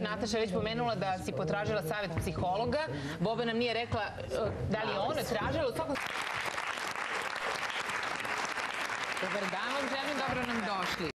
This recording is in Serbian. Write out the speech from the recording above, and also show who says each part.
Speaker 1: Nataša je već pomenula da si potražila savjet psihologa. Boba nam nije rekla da li je ona tražila. Dobar dan vam želim, dobro nam došli.